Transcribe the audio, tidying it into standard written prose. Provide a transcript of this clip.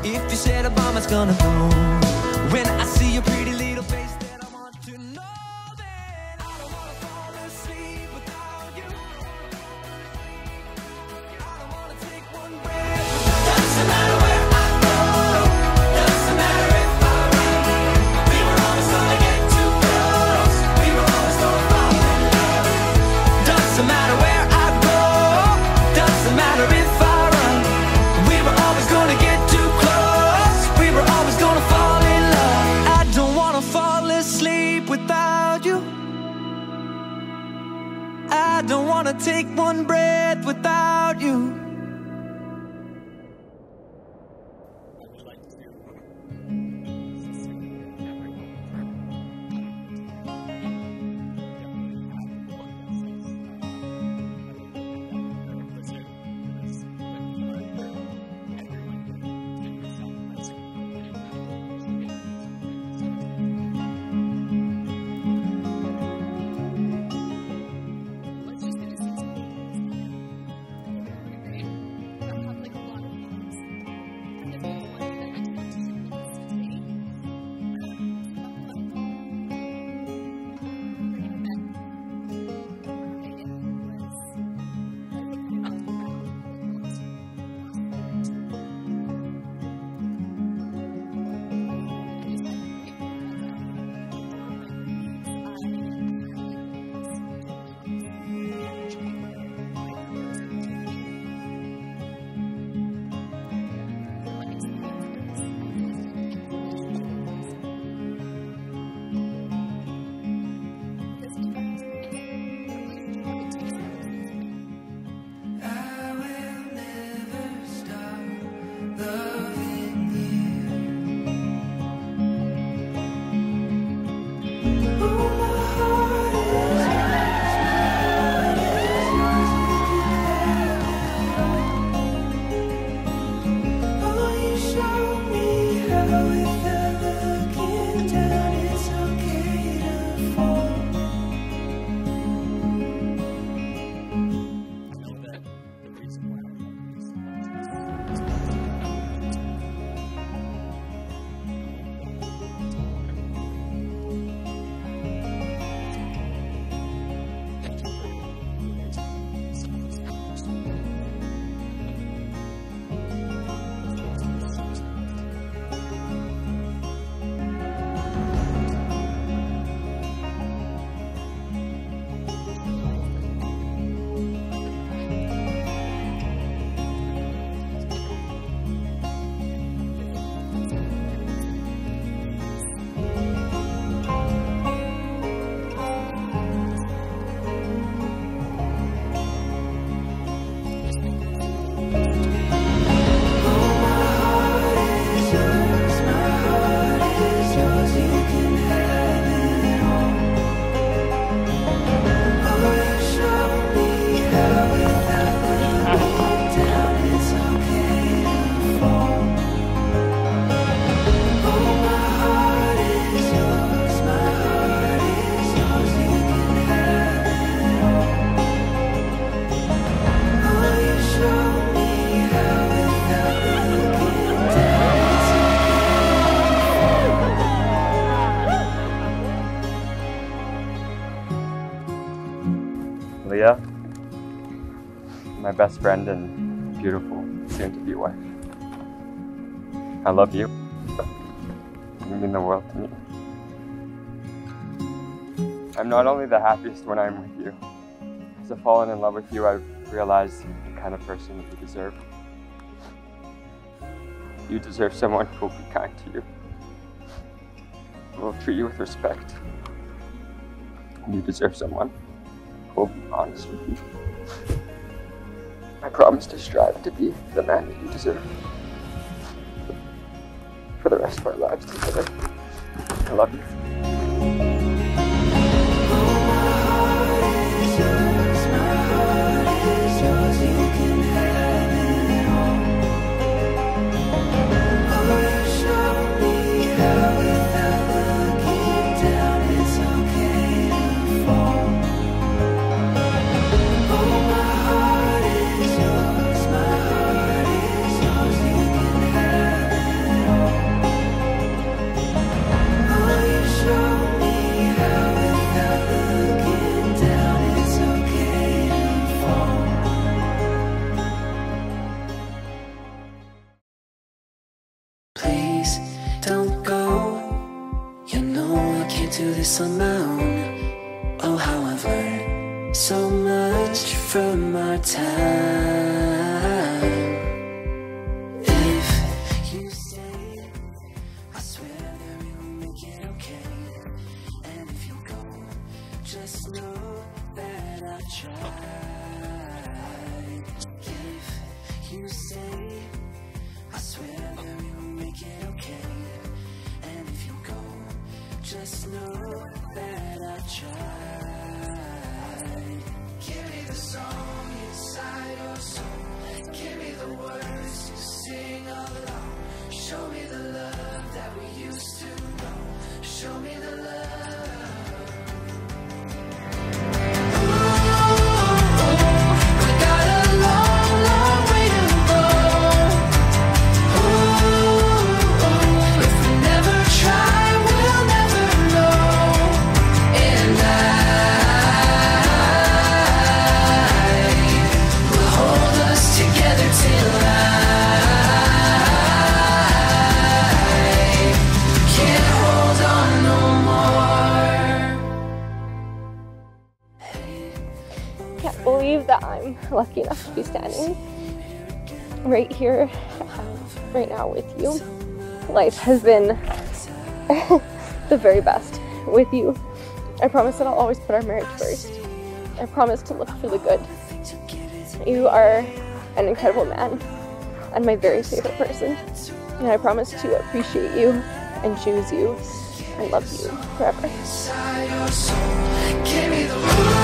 If you said a bomb, it's gonna blow. When I see your pretty little face, then I want to know that I don't wanna fall asleep without you. I don't wanna take one breath. Doesn't matter where I go, doesn't matter if I run. We were always gonna get too close. We were always gonna fall in love. Doesn't matter where I go, doesn't matter if I run. We were always gonna get too close. We were always gonna fall in love. I don't wanna fall asleep without you. I don't wanna take one breath without you. Leah, my best friend and beautiful soon-to-be wife. I love you. You mean the world to me. I'm not only the happiest when I'm with you. As I've fallen in love with you, I've realized the kind of person that you deserve. You deserve someone who will be kind to you, who will treat you with respect. You deserve someone who will be honest with you. I promise to strive to be the man that you deserve for the rest of our lives together. I love you. do this on my own. Oh, how I've learned so much from our time. If you stay, I swear that we will make it okay. And if you go, just know that I tried. If you stay, I swear that we will make it okay. And if you go, just know that I tried. Give me the song inside your soul. Give me the words to sing along. Show me the love that we used to know. Show me the love. We got a long, long way to go. If we never try, we'll never know. And I will hold us together till I can't hold on no more. Can't believe that I'm lucky enough to be standing right here, right now with you. Life has been the very best with you. I promise that I'll always put our marriage first. I promise to look for the good. You are an incredible man and my very favorite person. And I promise to appreciate you and choose you and love you forever. Inside your soul, give me the